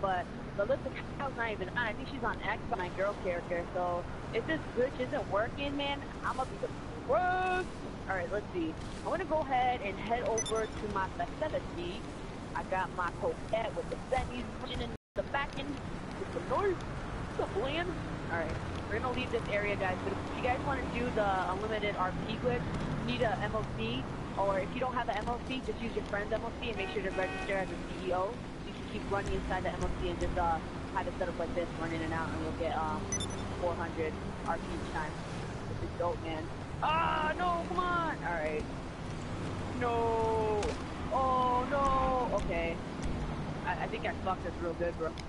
but the list of cows not even on. I think she's on X, my girl character. So if this glitch isn't working, man, I'm gonna be the worst. All right, let's see. I'm gonna go ahead and head over to my facility. I got my coquette with the semis in the back end with the noise. What's up, Liam? All right, we're gonna leave this area, guys. But if you guys want to do the unlimited RP glitch, you need a MOC. Or if you don't have an MLC, just use your friend's MLC and make sure to register as a CEO. You can keep running inside the MLC and just have it set up like this, run in and out, and you'll get 400 RP each time. This is dope, man. Ah, no, come on! Alright. No! Oh, no! Okay. I think I fucked this real good, bro.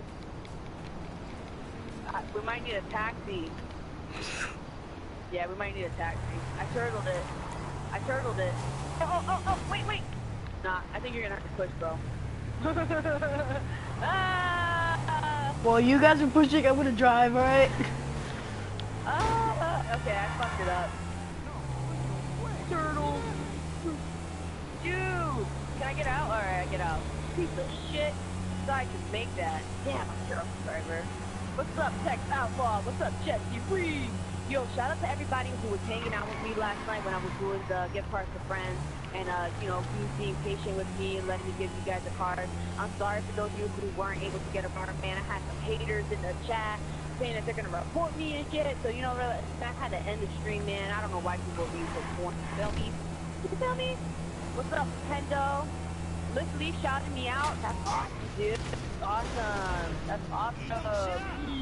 We might need a taxi. Yeah, we might need a taxi. I turtled it. Oh, wait. Nah, I think you're gonna have to push, bro. Well, you guys are pushing, I'm gonna drive, alright? Okay, I fucked it up. Turtle. Dude, can I get out? Alright, I get out. Piece of shit. So I can make that. Damn, I'm a terrible driver. What's up, Tex Outlaw? What's up, Jesse Reed? Yo, shout out to everybody who was hanging out with me last night when I was doing the gift cards to friends and, you know, being patient with me and letting me give you guys a card. I'm sorry for those of you who weren't able to get a card, man. I had some haters in the chat saying that they're going to report me and shit. So, you know, really, I had to end the stream, man. I don't know why people are being so corny. Feel me? You feel me? What's up, Pendo? Let's Lee shouting me out. That's awesome, dude. That's awesome. That's awesome.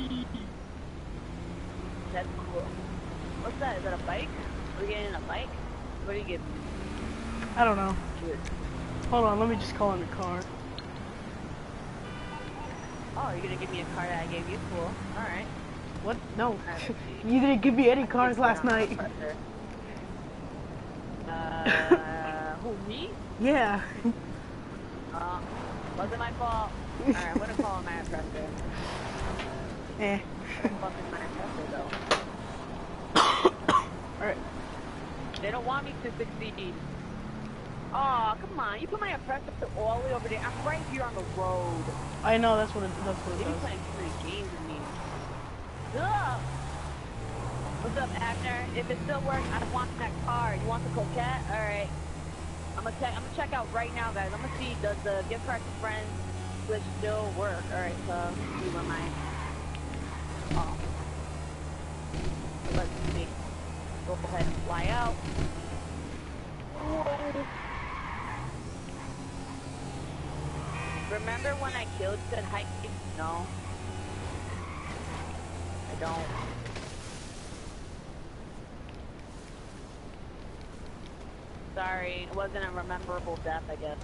That's cool. What's that? Is that a bike? Are we getting a bike? What do you give me? I don't know. Good. Hold on, let me just call in the car. Oh, you're gonna give me a car that I gave you? Cool. Alright. What? No. You didn't give me any cars last night. Who, me? Yeah. Wasn't my fault. Alright, I'm gonna call my oppressor. Eh. Fuck is my oppressor, though? Alright. They don't want me to succeed. Aw, oh, come on. You put my oppressor all the way over there. I'm right here on the road. I know, that's what it You're does. playing free games with me. Ugh. What's up, Abner? If it still works, I want that car. You want the coquette? Alright. I'm gonna check out right now, guys. I'm gonna see, does the gift card to friends glitch still work? Alright, so let's see where my... Oh. Let's see. Go ahead and fly out. Whoa. Remember when I killed said hike? No. I don't. Sorry, it wasn't a memorable death, I guess.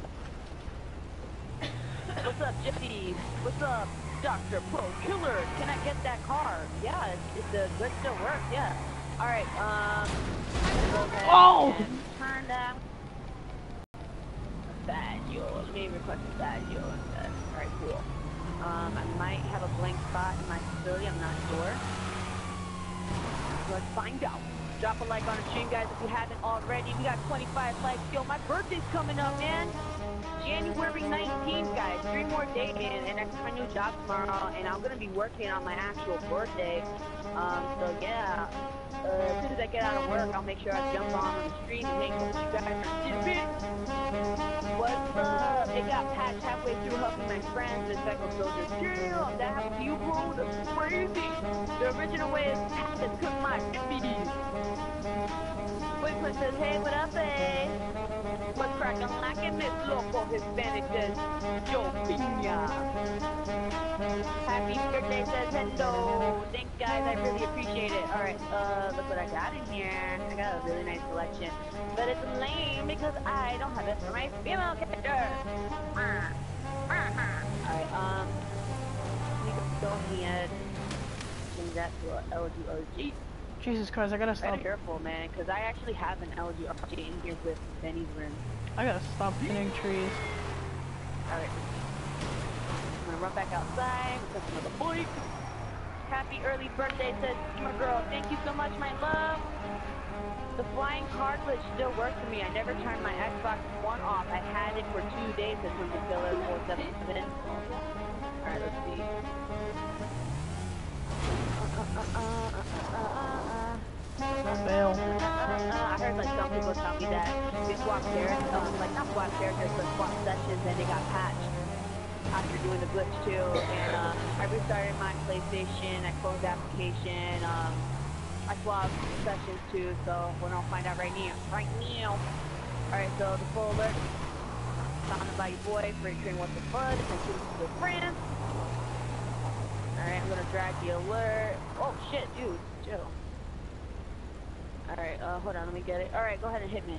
What's up, Gypsy? What's up, Dr. Pro Killer? Can I get that car? Yeah, it's the good still works, yeah. Alright, Oh! Turn down. Bad yo. Let me request a bad yo instead. Alright, cool. I might have a blank spot in my facility, I'm not sure. Let's find out. Drop a like on the stream, guys, if you haven't already. We got 25 likes. Yo, my birthday's coming up, man. January 19th, guys. 3 more days, man, and I start my new job tomorrow, and I'm gonna be working on my actual birthday. So yeah. As soon as I get out of work, I'll make sure I jump on the stream and hang with you guys. What's up? It got patched halfway through helping my friends with Speckle Soldier. Damn, that happened to you, bro? That's crazy. The original way is to cook my babies. Quickman says, hey, what up, eh? What's cracking like in this local Hispanic says, Joe Pina. Happy birthday, says hello. Thanks, guys. I really appreciate it. Alright, look what I got in here. I got a really nice selection. But it's lame because I don't have it for my female character. Alright, we can go ahead. Change that to an LG. Jesus Christ, I gotta stop. Be careful, man, because I actually have an LG RG in here with Benny's room. I gotta stop hitting trees. Alright. I'm gonna run back outside with another boy. Happy early birthday, says my girl. Thank you so much, my love. The flying car glitch still works for me. I never turned my Xbox One off. I had it for 2 days, says Mr. Killer 477. Alright, let's see. me that they swapped characters, like not swapped characters, but swapped sessions, and they got patched after doing the glitch too. And I restarted my PlayStation, I closed the application, I swapped sessions too, so we're gonna find out right now. Alright, so the full alert, founded by your boy, featuring What the Fud, and two friends. Alright, I'm gonna drag the alert. Oh shit, dude, chill. Alright, hold on, let me get it. Alright, go ahead and hit me.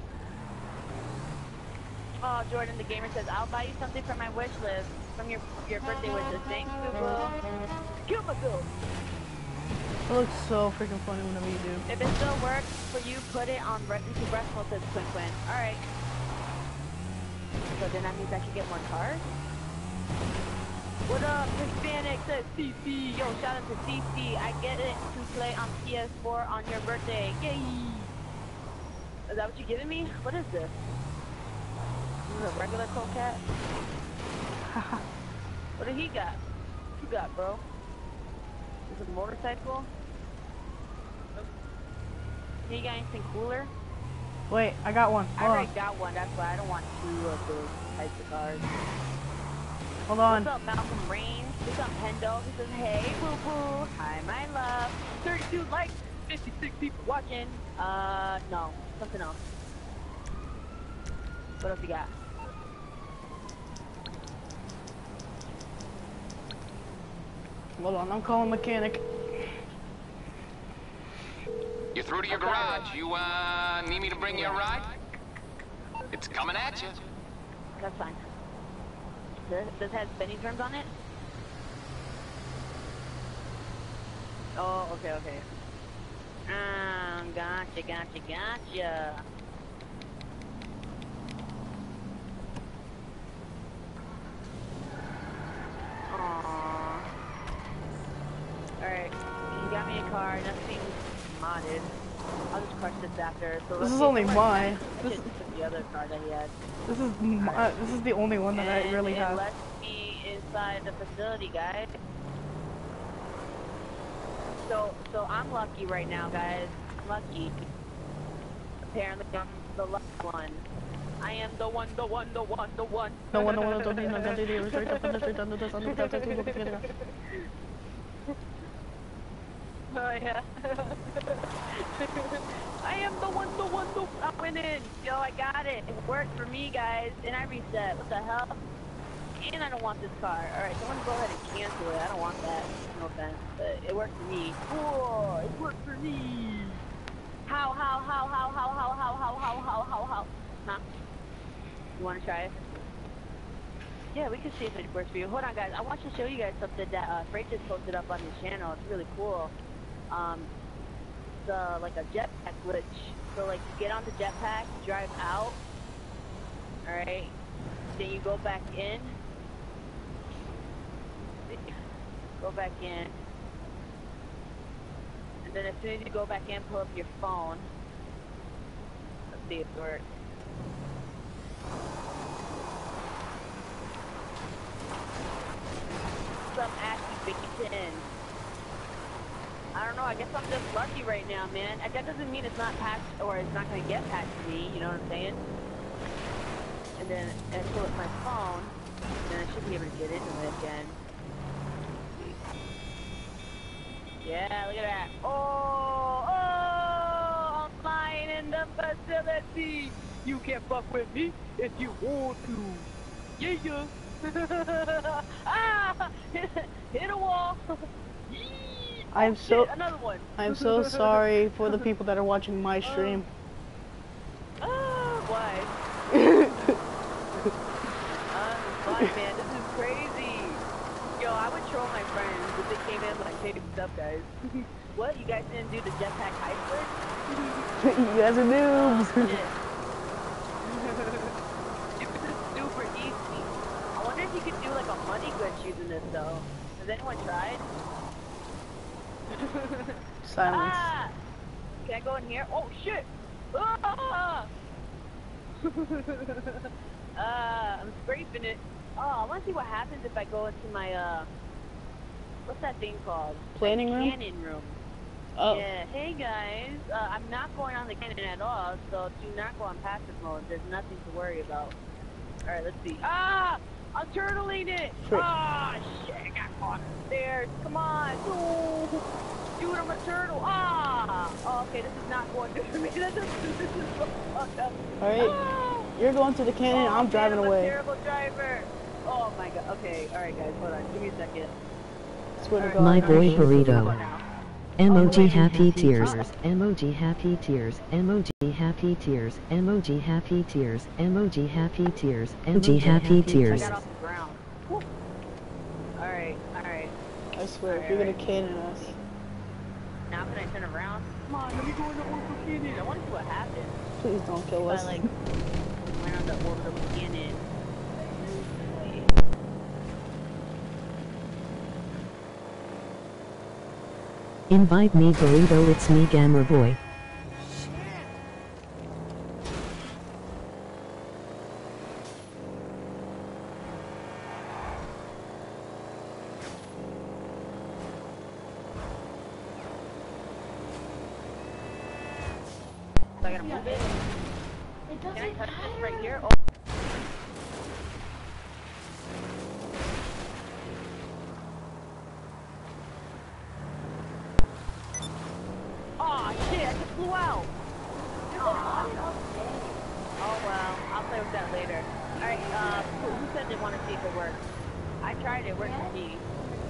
Oh, Jordan the Gamer says, I'll buy you something from my wish list. From your birthday wishes. Thanks, boo-boo. Kill my bill. It looks so freaking funny whenever you do. If it still works for you, put it on into breast mode, says Quinn Quinn. Alright. So then that means I should get more cars? What up, Hispanic, says CC. Yo, shout out to CC. I get it to play on PS4 on your birthday. Yay! Is that what you're giving me? What is this? This is a regular Cocat? What did he got? What you got, bro? Is it a motorcycle? You got anything cooler? Wait, I got one. I already got one, that's why I don't want two of those types of cars. Hold on. What's up, Malcolm Rain? What's up, Pendo? He says, hey, boo-boo. Hi, my love. 32 likes, 56 people watching. No. Something else. What else you got? Hold on, I'm calling mechanic. You're through to your garage. You, need me to bring you a ride? It's coming at you. That's fine. Does it have spinning rims on it? Oh, okay. Gotcha. Aww. Alright, you got me a car, nothing modded. I'll just crush this after. So This is only mine. This is the other car that he had. This is the only one that I really have. Let's be inside the facility, guys. So I'm lucky right now, guys. I'm lucky. Apparently I'm the lucky one. I am the one. Oh yeah. I am the one. I went in. Yo, I got it. It worked for me, guys. And I reset. What the hell? And I don't want this car. Alright, so I'm gonna go ahead and cancel it. I don't want that. No offense. But it worked for me. Cool. It worked for me. How? Huh? You wanna try it? Yeah, we can see if it works for you. Hold on, guys. I want to show you guys something that Freight just posted up on his channel. It's really cool. Like a jetpack glitch. So like you get on the jetpack, drive out, alright, then you go back in, and then as soon as you go back in, pull up your phone. Let's see if it works. Some Ashy Bacon. I don't know, I guess I'm just lucky right now, man. That doesn't mean it's not patched, or it's not going to get patched to me, you know what I'm saying? And then I pull up my phone, and then I should be able to get into it again. Yeah, look at that. Oh, I'm flying in the facility. You can't fuck with me if you want to. Yeah. Ah! Hit a wall. I'm so another one. I'm so sorry for the people that are watching my stream. Why? Fun, man. This is crazy. Yo, I would troll my friends if they came in like, hey, what's up, guys? What? You guys didn't do the jetpack high split? You guys are noobs. This is super easy. I wonder if you could do like a money glitch using this though. Has anyone tried? Silence. Ah! Can I go in here? Oh shit! Ah! I'm scraping it. Oh, I want to see what happens if I go into my what's that thing called? Planning room? Cannon room. Oh, Yeah, hey guys. I'm not going on the cannon at all, so do not go on passive mode. There's nothing to worry about. Alright, let's see. Ah! I'm turtling it! frick. Ah, shit, I got caught in the stairs. Come on. No. Dude, I'm a turtle. Ah! Oh, okay, this is not going good for me. This is so fucked up. Alright, Ah! you're going to the canyon, Oh, I'm driving man, I'm away. a terrible driver. Oh my god. Okay, alright guys, hold on. Give me a second. Swear to Alright, God. My boy alright, burrito. now. Emoji happy tears. Emoji happy tears. Emoji happy tears. Emoji happy tears. Emoji happy tears. Emoji happy I tears. got off the ground. Alright, alright. I swear, if you're gonna cannon us. Now can I turn around? Come on, let me go in the orbital cannon. I want to see what happens. Please don't kill If us. I like went on the orbital cannon. Invite me burrito, it's me Gamer Boy. So I gotta move it. Can I touch this right here? Oh. Aw, shit, I just flew out. Aw. Oh well, I'll play with that later. Alright, who said they want to see if it works? I tried it, worked for me.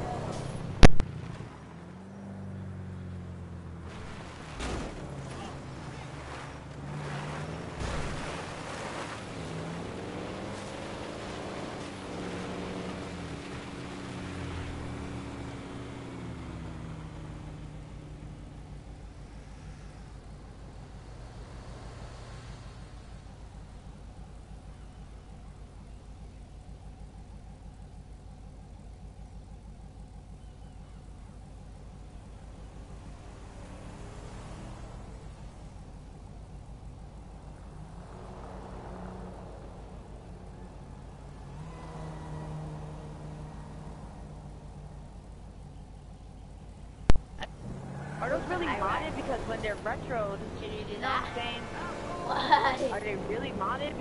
Are those really modded? Because when they're retro, you know what I'm saying? What? Are they really modded?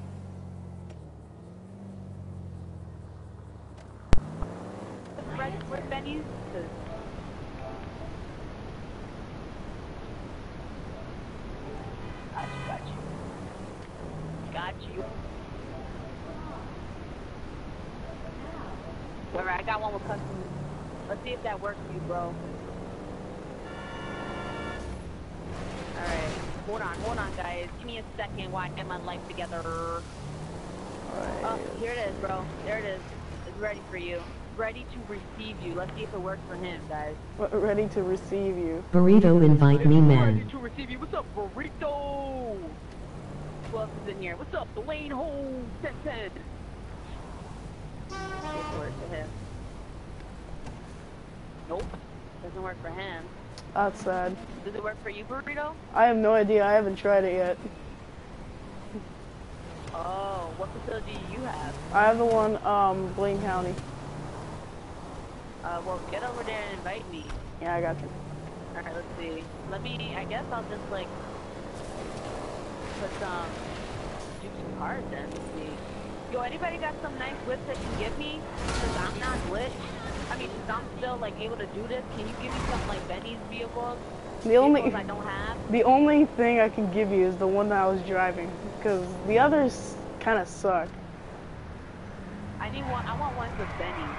With Benny's? Got you. Got you. Alright, I got one with custom. Let's see if that works for you, bro. Alright, hold on, guys. Give me a second while I get my life together. Alright. Oh, here it is, bro. There it is. It's ready for you. Ready to receive you. Let's see if it works for him, guys. Ready to receive you. Burrito, invite me Ready man. to receive you. What's up, Burrito? Who else is in here? What's up, Dwayne Ho? 1010. It works for him. Nope. Doesn't work for him. That's sad. Does it work for you, Burrito? I have no idea, I haven't tried it yet. Oh, what facility do you have? I have the one, Blaine County. Well, get over there and invite me. Yeah, I got you. Alright, let's see. I guess I'll just, like, do some cards then. Let's see. Yo, anybody got some nice whips that you can give me? Because I'm not glitched. I mean, since I'm still, like, able to do this, can you give me some, like, Benny's vehicles? Vehicles I don't have? The only thing I can give you is the one that I was driving, because the others kind of suck. I want one with Benny's.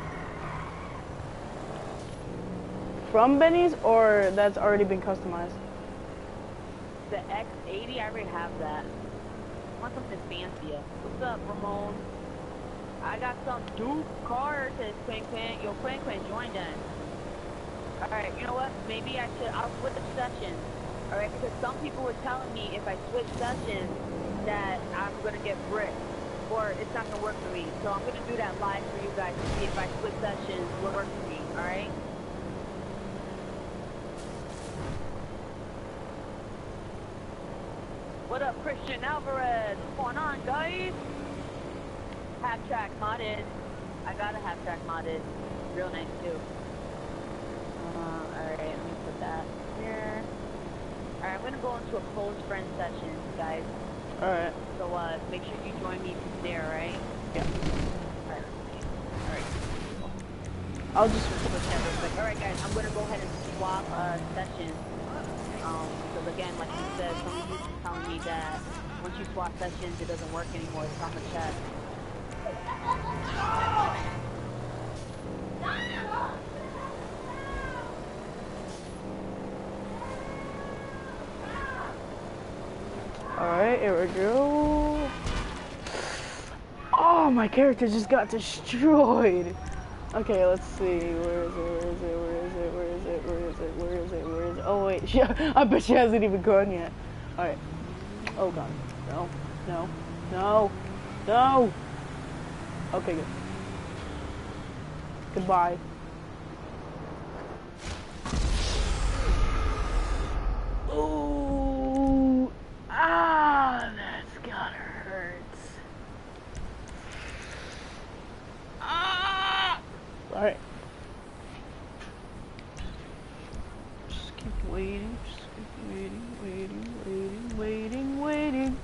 From Benny's, or that's already been customized? The X80, I already have that. I want something fancier. What's up, Ramon? I got some Duke cars, says Quinn Quinn. Yo, Quinn Quinn, join then. Alright, you know what? Maybe I'll switch sessions. Alright, because some people were telling me if I switch sessions that I'm gonna get bricked. Or it's not gonna work for me. So I'm gonna do that live for you guys to see if I switch sessions will work for me. Alright? What up, Christian Alvarez? What's going on, guys? Half track modded. I got a half track modded. Real nice too. Alright, let me put that here. Alright, I'm gonna go into a close friend session, guys. Alright. So, make sure you join me there, right? Yeah. Alright, alright. I'll just Switch that real quick. Alright, guys, I'm gonna go ahead and swap, sessions. Because again, like you said, some of you been telling me that once you swap sessions, it doesn't work anymore. It's on the chat. Alright, here we go. Oh, my character just got destroyed. Okay, let's see. Where is it? Oh, wait. I bet she hasn't even gone yet. Alright. Oh, God. No. Okay, good. Goodbye. Ooh. Ah, that's gotta hurt. Ah! Alright. Just keep waiting. Waiting.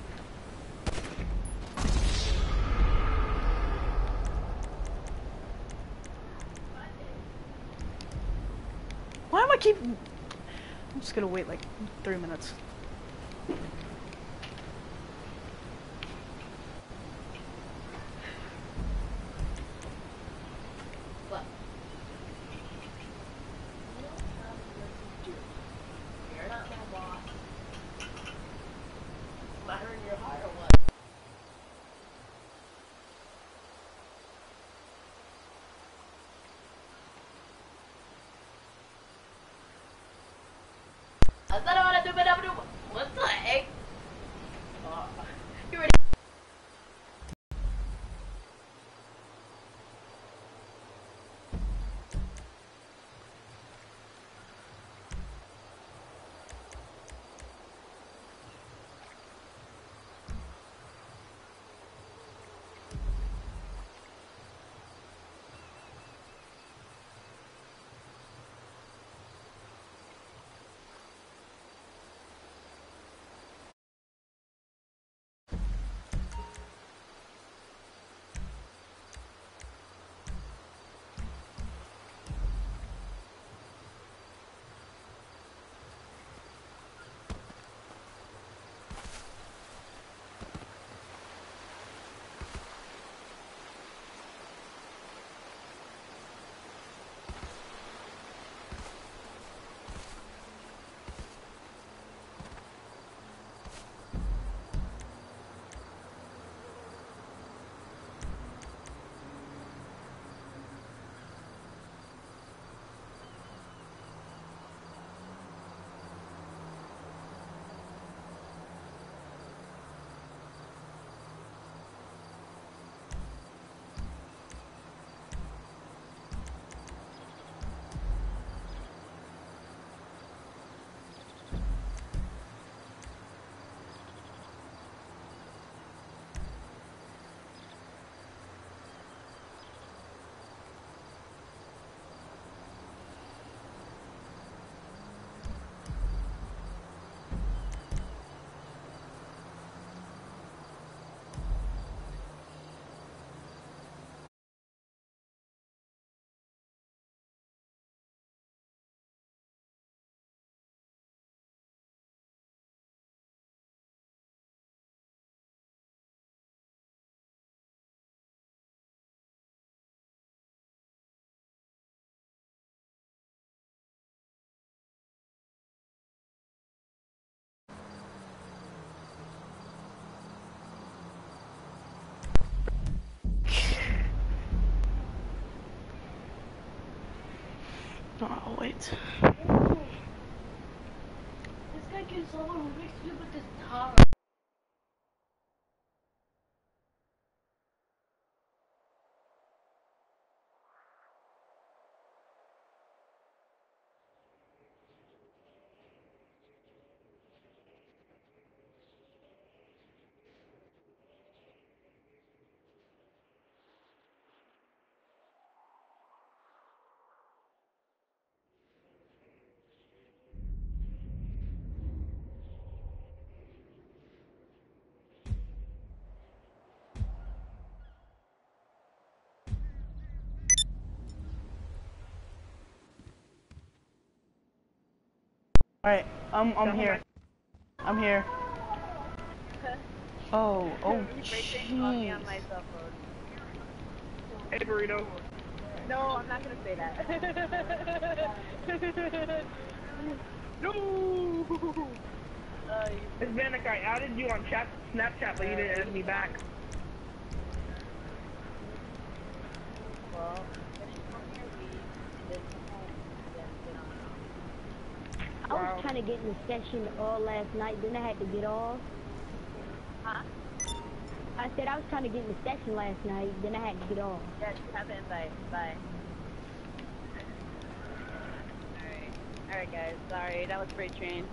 Why am I keep... I'm just gonna wait like 3 minutes. What the heck? Oh, wait. This guy can solve a Rubik's Cube with this tower. Alright, I'm here. I'm here. Oh, jeez. On my cell phone. Hey, Burrito. No, I'm not gonna say that. No. Hispanic, I added you on Snapchat, but you didn't add me back. Well, I was trying to get in the session all last night, then I had to get off. huh? I said I was trying to get in the session last night, then I had to get off. Yeah, just have an invite. Bye. Alright guys, sorry, that was freight train.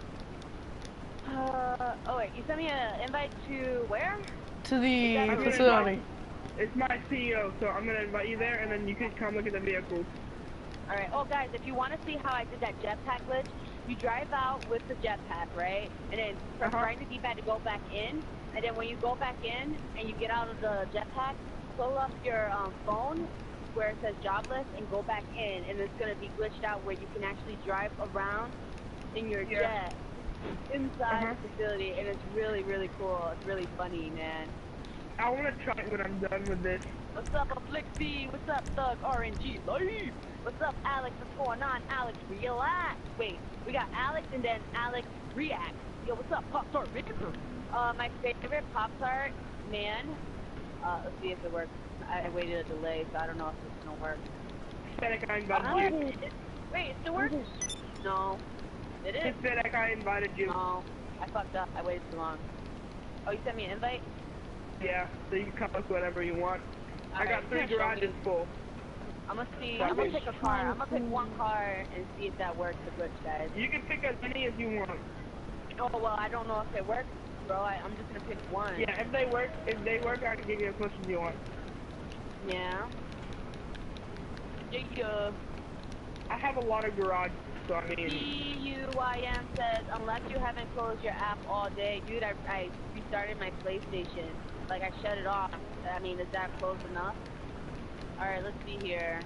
Oh wait, you sent me an invite to where? To the I'm gonna facility. It's my CEO, so I'm gonna invite you there, and then you can come look at the vehicles. Alright, oh guys, if you want to see how I did that jetpack glitch, you drive out with the jetpack, right? And then press right the D-pad to go back in, and then when you go back in, and you get out of the jetpack, pull up your phone, where it says jobless, and go back in, and it's going to be glitched out where you can actually drive around in your jet inside the facility, and it's really, really cool. It's really funny, man. I wanna try it when I'm done with this. What's up, Afflixy? What's up, Thug RNG Life? What's up, Alex? What's going on? Alex, relax. Wait, we got Alex and then Alex React. Yo, what's up, Pop Tart Victor? My favorite Pop Tart, man. Let's see if it works. I waited a delay, so I don't know if it's gonna work. Hispanic, I invited you. Wait, it still works? No. It is. Hispanic, I invited you. No. I fucked up. I waited too long. Oh, you sent me an invite? Yeah, so you can come with whatever you want. I got 3 garages full. I'm gonna see. I'm gonna pick a car. I'm gonna pick one car and see if that works. The glitch, guys. You can pick as many as you want. Oh well, I don't know if it works, bro. I'm just gonna pick one. Yeah, if they work, I can give you as much as you want. Yeah. Yeah. I have a lot of garages, so I mean. CUIM says, unless you haven't closed your app all day, dude. I restarted my PlayStation. Like I shut it off. I mean, is that close enough? All right, let's see here.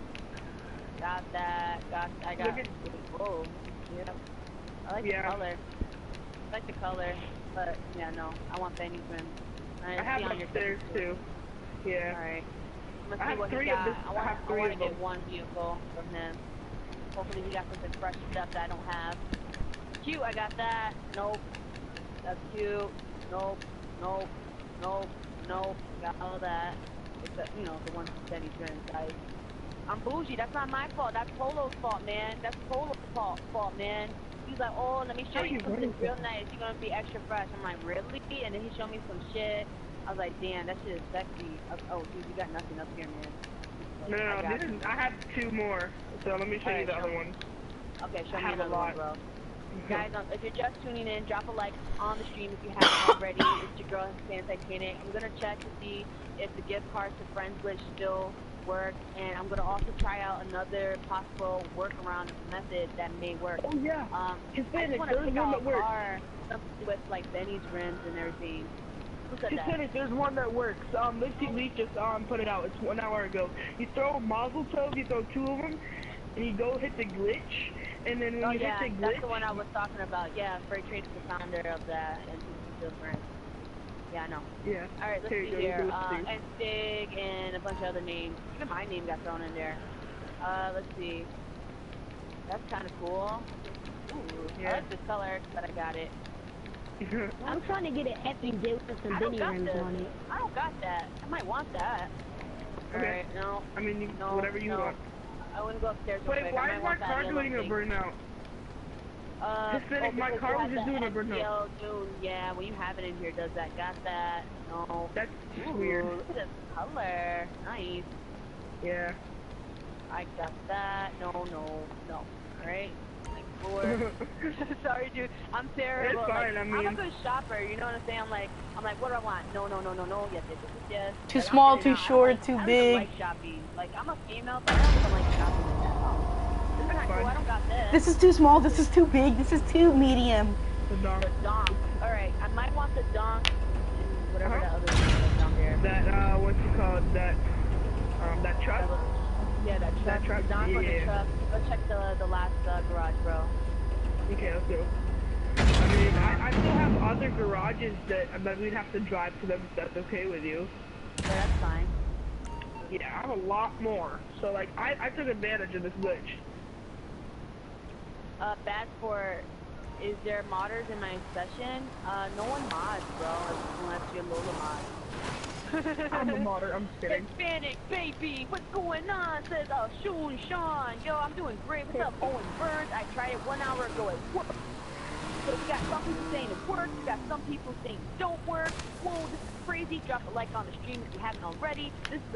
Got that. I got. Whoa. Yep. I like the color. I like the color, but yeah, no. I want Benny's rim. I have upstairs too. Yeah. All right. I have 3 of this. I have 3 I want of to them. get one vehicle from him. Hopefully he got something fresh stuff that I don't have. Cute, I got that. Nope. That's cute. Nope. Nope. Nope. Nope. Got all that. Except, you know, the ones that he's doing, guys. I'm bougie. That's not my fault. That's Polo's fault, man. That's Polo's fault, man. He's like, oh, let me show you something real nice. You're gonna be extra fresh. I'm like, really? And then he showed me some shit. I was like, damn, that shit is sexy. Oh, dude, you got nothing up here, man. No, I have 2 more. So let me show you the other ones. Okay, show I me have a another lot. one, bro. Guys, if you're just tuning in, drop a like on the stream if you haven't already. It's your girl, Hispanic Titanic. I'm gonna check to see if the gift cards to Friends Glitch still work, and I'm gonna also try out another possible workaround method that may work. Oh yeah. Hispanic, there's one that works. Something with like Benny's rims and everything. Who said that? Hispanic, there's one that works. This Leaf just put it out. It's 1 hour ago. You throw a Mazel Tov, you throw 2 of them, and you go hit the glitch, and then when you hit the glitch, that's the one I was talking about. Yeah, Freight Trade's the founder of that, and he's different. Yeah, I know. Yeah. Alright, let's see here. And Stig and a bunch of other names. Even my name got thrown in there. Let's see. That's kind of cool. Ooh, I like this color, but I got it. I'm trying to get an FJ with some Benny rims on it. I don't got that. I might want that. Okay. Alright, no. I mean, whatever you want. I wouldn't go upstairs real Wait, quick. why is my car doing a burnout? Hispanic, my car was just doing a burnout. Yeah, when you have it in here, does that? Got that? No. That's Ooh, weird. Look at this color. Nice. Yeah. I got that. No. Alright. Sorry, dude. I'm terrible. It's fine, like, I mean, I'm a good shopper. You know what I'm saying? I'm like, what do I want? No. Yes. Too Like, small, I'm too not. short, too I big. don't like shopping. Like, I'm a female, but I don't even like shopping like that. Oh, this is not cool. I don't got this. This is too small, this is too big, this is too medium. The donk. The donk. Alright, I might want the donk and whatever the other thing is down there. That, what's it called? That truck? Yeah, that truck. That truck, The donk or the yeah. truck. Let's check the last garage, bro. Okay, let's go. I mean, I still have other garages that we'd have to drive to them if that's okay with you. But that's fine. Yeah, I have a lot more. So, like, I took advantage of this glitch. Bad for, is there modders in my session? No one mods, bro, unless you're Lola mod. I'm a modder, I'm just kidding. Hispanic, baby, what's going on? Says, Shun Sean. Yo, I'm doing great. What's up, Owen Burns? I tried it 1 hour ago at work. So we got some people saying it works, we got some people saying it don't work. Whoa, this is crazy. Drop a like on the stream if you haven't already. This is the...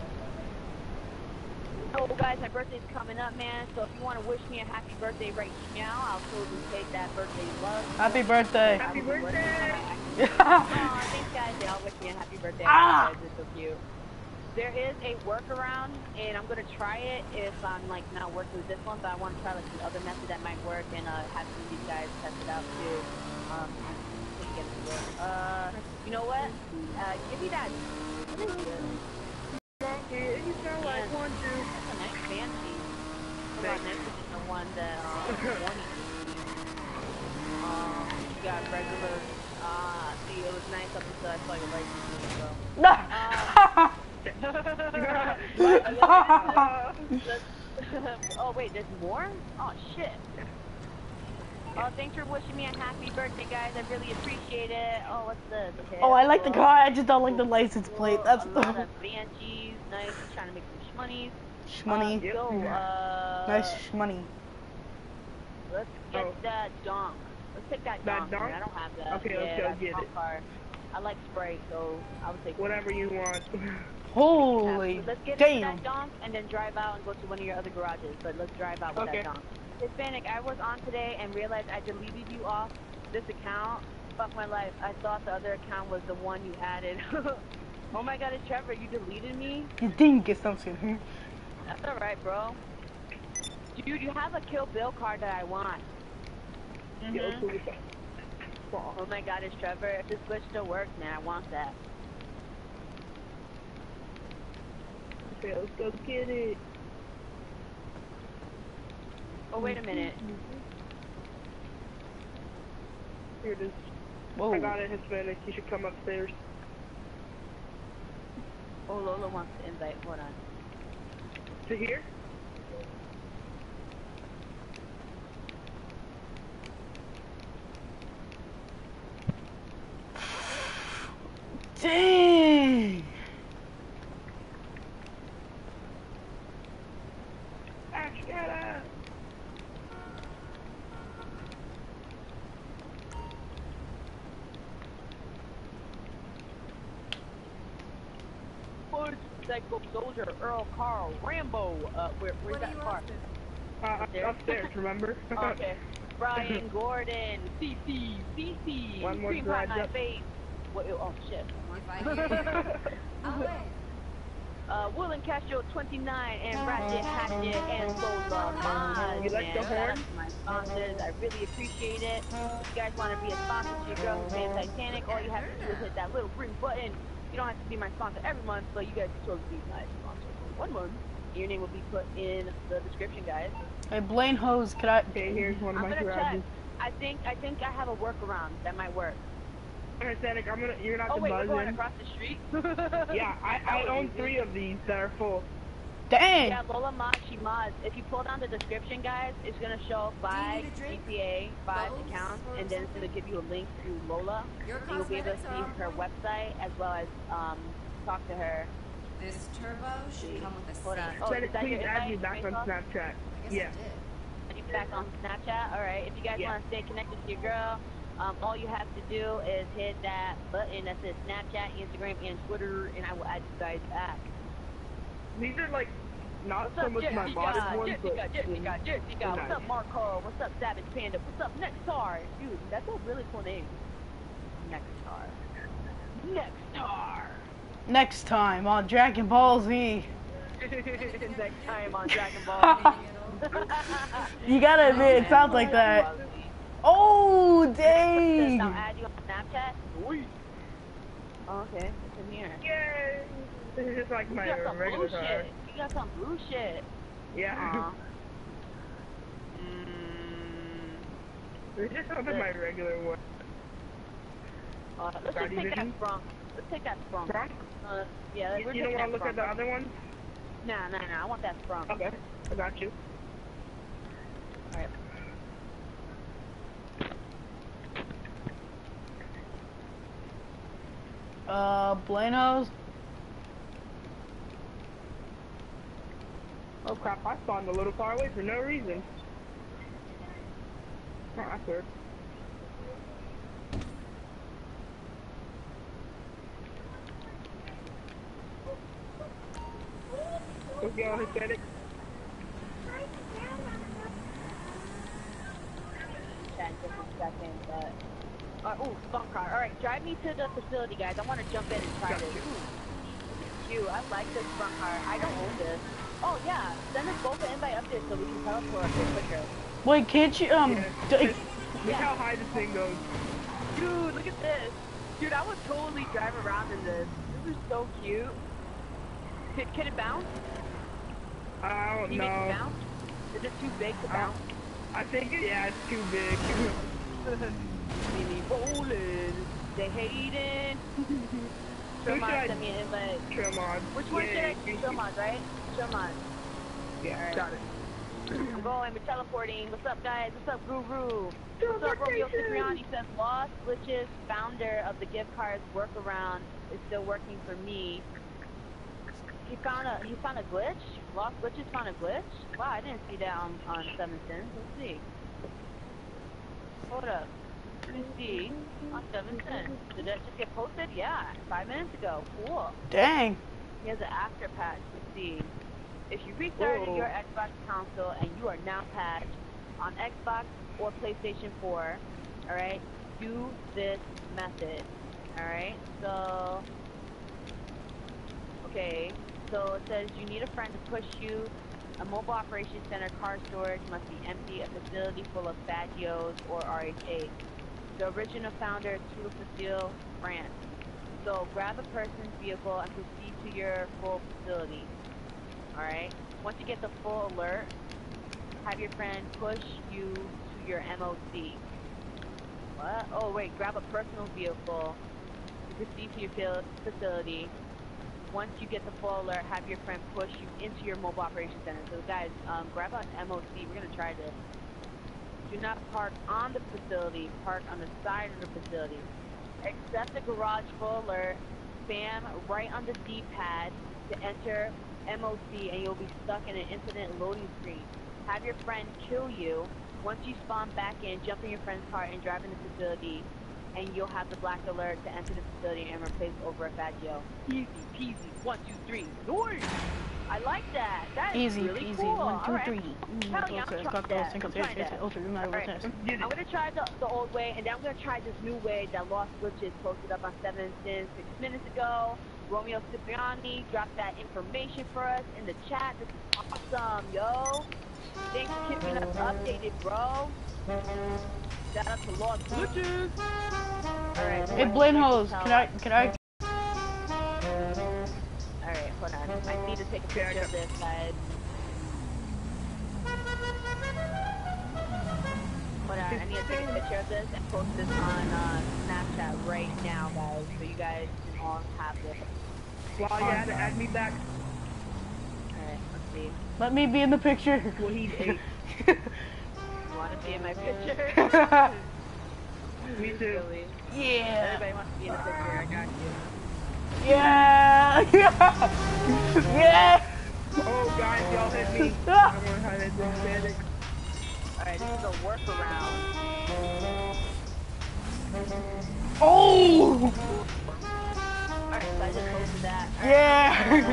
So guys, my birthday's coming up, man. So if you want to wish me a happy birthday right now, I'll totally take that birthday love. Happy birthday. Happy birthday! Aw, thanks guys. They all wish me a happy birthday. Ah! You guys are so cute. There is a workaround, and I'm gonna try it if I'm like not working with this one, but I want to try like the other method that might work, and have some of these guys test it out too. So get it to work. You know what? Give me that. Monkey, you sound like one, dude. That's a nice fancy. Hold on, next is the one that one. You got regular. See, it was nice up until I saw your license. So. No. Oh wait, there's more? Oh shit. Oh, thanks for wishing me a happy birthday, guys. I really appreciate it. Oh, what's the hit? Oh, I like the car. I just don't like the license plate. That's a lot of Banshees. Nice. Trying to make some shmoneys. shmoney. So, Nice shmoney. let's get that donk. Let's take that donk. donk? I don't have that. Okay, yeah, let's go that's get my it. car. I like Sprite, so I would take Whatever you want. Holy so let's get damn. that donk and then drive out and go to one of your other garages. But let's drive out with Okay. that donk. Hispanic, I was on today and realized I deleted you off this account. Fuck my life. I thought the other account was the one you added. Oh my god, it's Trevor. You deleted me? You didn't get something. That's alright, bro. Dude, you have a Kill Bill card that I want. Yo, cool. Oh my god, it's Trevor. If this glitch still works, man, I want that. Okay, let's go get it. Oh, wait a minute. Here it is. Whoa. I got it, Hispanic. You should come upstairs. Oh, Lola wants to invite. Hold on. To here? Dang. Ash, get it! Forge, Psycho Soldier, Earl, Carl, Rambo. Where's that car? Upstairs, remember? Okay. Brian, Gordon, CC, One more Cream garage Pie My up. Face. What, oh shit. If I hear you, I'll win. Will and Castro 29 and Ratchet, Hatchet, and Lola Mod. You like the Shout out horn? to my sponsors. I really appreciate it. If you guys want to be a sponsor to your girl who's named Titanic, all you have to do is hit that little green button. You don't have to be my sponsor every month, but you guys can totally be my sponsor for 1 month. Your name will be put in the description, guys. Hey, Blaine Hose, could I? Okay, here's one of I'm my gonna check. garages. I think I have a workaround that might work. Hispanic, you're gonna have Oh to wait, buzz we're going in. across the street? Yeah, I own 3 of these that are full. Dang. Yeah, Lola Mod, she mods. If you pull down the description, guys, it's gonna show 5 GTA, 5 accounts, and then it's gonna give you a link to Lola. Your And you'll be able to cosmetics are see on her point. website as well as talk to her. This turbo should come with a Hold on. safe. Oh, Hispanic, is that please your add me invite, back on Facebook? Snapchat. I guess Yeah. I did. Are you back on Snapchat? Alright, if you guys Yeah. want to stay connected to your girl, all you have to do is hit that button that says Snapchat, Instagram, and Twitter, and I will add you guys back. These are like not What's so up, much my modded ones, but Jessica? they're What's nice. up, Marco? What's up, Savage Panda? What's up, Nextar? Dude, that's a really cool name. Nextar. Next time on Dragon Ball Z. Next time on Dragon Ball. You gotta admit, it sounds like that. Oh, I'll dang. add you on Snapchat. Oh, okay, it's in here. Yay! This is just like my You got some regular blue car. shit. You got some blue shit. Yeah. This is something my regular one. Let's just Scotty take that Vision? sprunk. Let's take that sprunk. Sprunk? Yeah, we're You taking don't want that to look at sprunk. the other ones? Nah, I want that sprunk. Okay, I got you. Alright. Buenos. Oh crap, I spawned a little far away for no reason. Oh, that's weird. Let's go, Hispanic. Chat in just a second, but... ooh, sprunk car. Alright, drive me to the facility, guys. I want to jump in and try this. Ooh, cute. I like this sprunk car. I don't own this. Oh, yeah. Send us both an invite up there so we can teleport up there quicker. Wait, can't you, Look how high this thing goes. Dude, look at this. Dude, I would totally drive around in this. This is so cute. Can it bounce? I don't Can you make it know. bounce? Is it too big to bounce? I think, yeah, it's too big. Mini bowling. They hating. Who should I- Tremont sent me an invite. Tremont. Which one should I do? you Tremont, right? Tremont. Yeah, Alright. got it. I'm going, we're teleporting. What's up, guys? What's up, Guru? What's up, Romeo Cipriani? Says, Lost Glitches, founder of the gift cards workaround, is still working for me. He found a glitch? Lost Glitches found a glitch? Wow, I didn't see that on 7 Sins. Let's see. Hold up. Let me see. On 7 Sins. Did that just get posted? Yeah, 5 minutes ago. Cool. Dang. He has an after patch. Let's see. If you restarted your Xbox console and you are now patched on Xbox or PlayStation 4, alright, do this method. Alright, so... Okay, so it says you need a friend to push you. A mobile operations center car storage must be empty. A facility full of Fagios or RHA. The original founder is True Facile, France. So grab a person's vehicle and proceed to your full facility. Alright? Once you get the full alert, have your friend push you to your MOC. What? Oh wait, grab a personal vehicle to proceed to your facility. Once you get the full alert, have your friend push you into your mobile operations center. So guys, grab an MOC. We're gonna try this. Do not park on the facility, park on the side of the facility. Accept the garage full alert, spam right on the D-pad to enter MOC and you'll be stuck in an incident loading screen. Have your friend kill you. Once you spawn back in, jump in your friend's car and drive in the facility and you'll have the black alert to enter the facility and replace over a Fagio. Easy peasy, 1, 2, 3, noise! I like that. That is Easy really peasy, cool. 1, 2, Alright. 3. Hell yeah, I'm gonna try that. I'm trying that. Alright, I'm gonna try the old way, and then I'm gonna try this new way that Lost Glitches posted up on 7 Sins 6 minutes ago. Romeo Cipriani dropped that information for us in the chat. This is awesome, yo. Thanks for keeping us updated, bro. Shout out to Lost Glitches. Alright. Hey, Blenhose, can I? Alright, hold on. I need to take a picture of this, guys. Hold on, I need to take a picture of this and post this on Snapchat right now, guys, so you guys can all have this. While you had to add me back, Alright, let's see. Let me be in the picture. well, he's 8. You want to be in my picture? Me too. Really? Yeah. Everybody wants to be in the picture, I got you. Yeah. Yeah. Oh, guys, y'all hit me. I Ah. don't want to have that romantic. Alright, this is a workaround. Oh. Alright, so I just posted that. Alright, Yeah.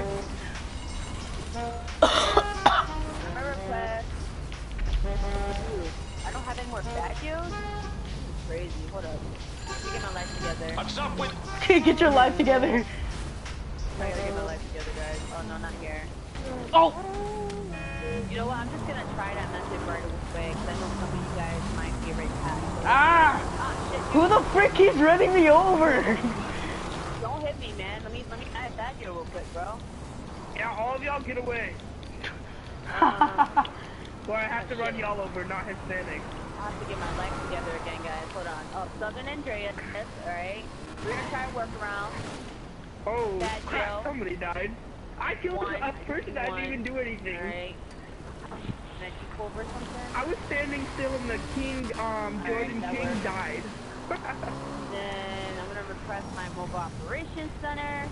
my request. Ooh, I don't have any more Fagios? This is crazy. Hold up. Let me get my life together. What's up with... Get your life together. I gotta get my life together, guys. Oh, no, not here. Oh. You know what? I'm just gonna try that method right away, because I know some of you guys might be already past. Ah. Ah, shit. Who the frick keeps running me over? Don't hit me, man. Let me add that here real quick, bro. Yeah, all of y'all get away. Or I have to run y'all over, not Hispanic. have to get my life together again, guys. Hold on. Oh, Southern Andreas. Alright. We're gonna try and work around. Oh, Bad crap, Joe. somebody died. I killed a person that didn't even do anything. Alright. Did I keep over something? I was standing still and the king, Jordan that King works. died. Then I'm gonna request my mobile operations center.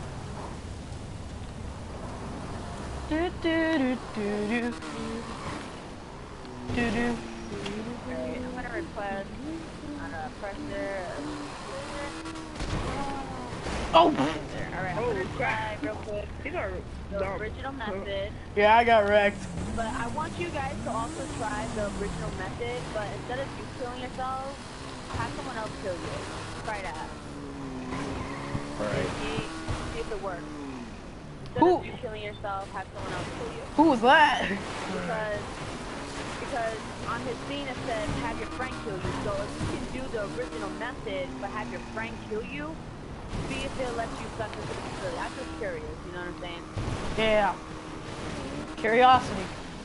Do do do do do. Do do. Alright, I'm gonna request on a pressure. Oh! Alright, I'm Oh, gonna crap. try real quick These are the dumb. original method. Yeah, I got wrecked. But I want you guys to also try the original method, but instead of you killing yourselves, have someone else kill you. Try that. Alright. See if it works. Instead Who? of you killing yourself, have someone else kill you. Who was that? Because on his scene it said have your friend kill you. So if you can do the original method but have your friend kill you, see if they'll let you suck into the facility. I'm just curious, you know what I'm saying? Yeah. Curiosity.